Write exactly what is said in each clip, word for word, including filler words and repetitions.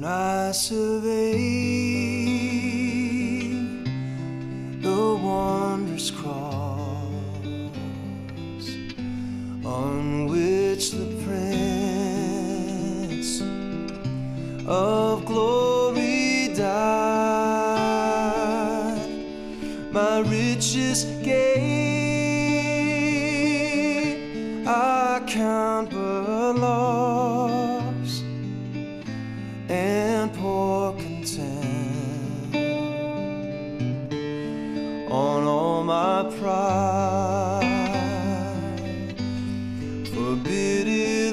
I survey the wondrous cross on which the Prince of Glory died, my richest gain I count but loss, and pour content on all my pride. Forbid it,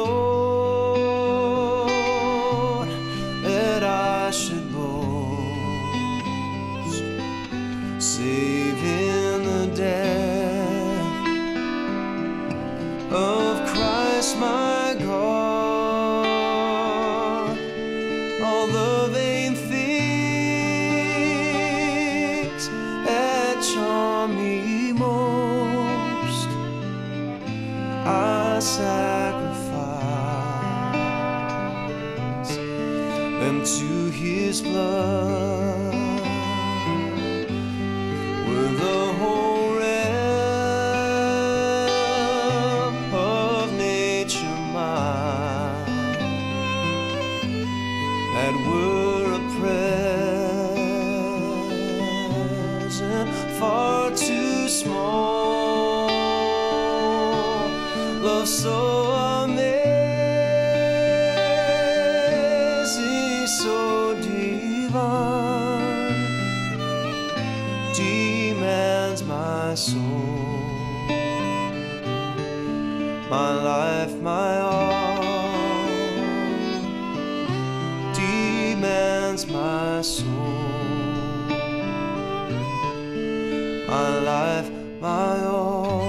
Lord, that I should boast save in the death of Christ my God. All the vain things that charm me most I sacrifice them to His blood. Were the whole realm of nature mine, that were a present far too small, love so amazing, so divine, demands my soul, my life, my all, demands my soul, my life, my all.